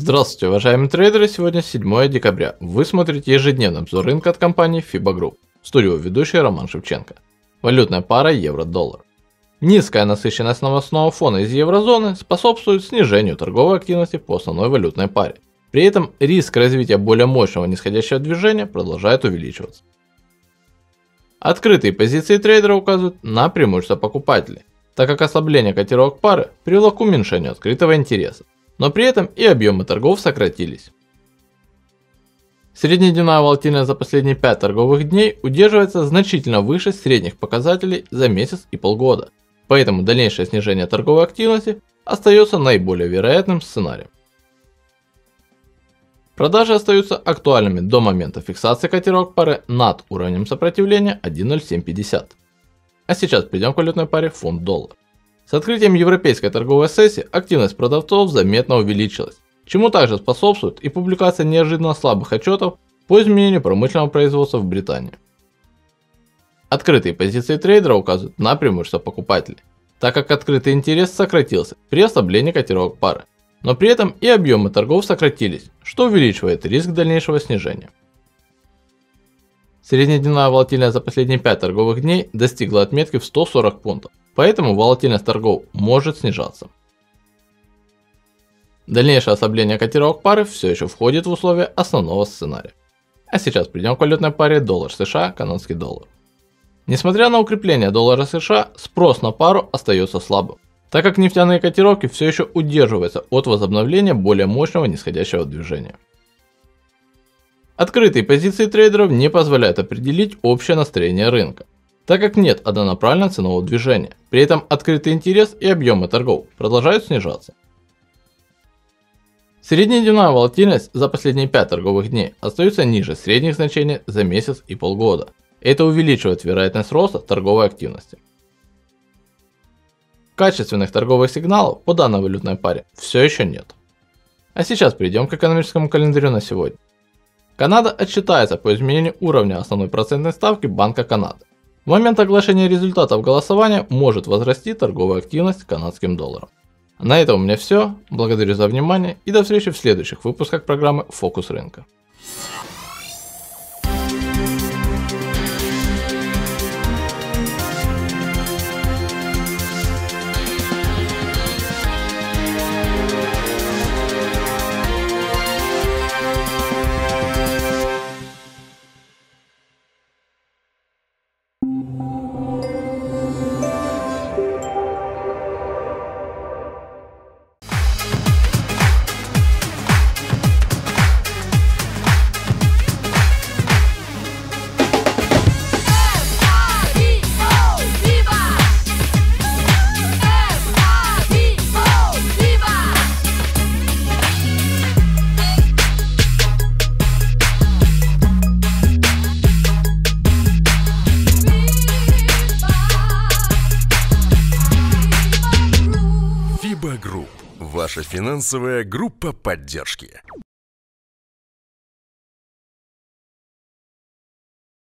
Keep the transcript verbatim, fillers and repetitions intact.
Здравствуйте, уважаемые трейдеры, сегодня седьмое декабря. Вы смотрите ежедневный обзор рынка от компании Фиба Групп. В студию ведущий Роман Шевченко. Валютная пара евро-доллар. Низкая насыщенность новостного фона из еврозоны способствует снижению торговой активности по основной валютной паре. При этом риск развития более мощного нисходящего движения продолжает увеличиваться. Открытые позиции трейдера указывают на преимущество покупателей, так как ослабление котировок пары привело к уменьшению открытого интереса. Но при этом и объемы торгов сократились. Среднедневная волатильность за последние пять торговых дней удерживается значительно выше средних показателей за месяц и полгода, поэтому дальнейшее снижение торговой активности остается наиболее вероятным сценарием. Продажи остаются актуальными до момента фиксации котировок пары над уровнем сопротивления один ноль семь пятьдесят. А сейчас перейдем к валютной паре фунт-доллар. С открытием европейской торговой сессии активность продавцов заметно увеличилась, чему также способствует и публикация неожиданно слабых отчетов по изменению промышленного производства в Британии. Открытые позиции трейдера указывают на преимущество покупателей, так как открытый интерес сократился при ослаблении котировок пары, но при этом и объемы торгов сократились, что увеличивает риск дальнейшего снижения. Среднедневная волатильность за последние пять торговых дней достигла отметки в сто сорок пунктов. Поэтому волатильность торгов может снижаться. Дальнейшее ослабление котировок пары все еще входит в условия основного сценария. А сейчас перейдем к валютной паре доллар США, канадский доллар. Несмотря на укрепление доллара США, спрос на пару остается слабым, так как нефтяные котировки все еще удерживаются от возобновления более мощного нисходящего движения. Открытые позиции трейдеров не позволяют определить общее настроение рынка, так как нет однонаправленного ценового движения, при этом открытый интерес и объемы торгов продолжают снижаться. Среднедневная волатильность за последние пять торговых дней остается ниже средних значений за месяц и полгода. Это увеличивает вероятность роста торговой активности. Качественных торговых сигналов по данной валютной паре все еще нет. А сейчас перейдем к экономическому календарю на сегодня. Канада отчитается по изменению уровня основной процентной ставки Банка Канады. В момент оглашения результатов голосования может возрасти торговая активность канадским долларом. На этом у меня все. Благодарю за внимание и до встречи в следующих выпусках программы Фокус рынка. Фиба Групп. Ваша финансовая группа поддержки.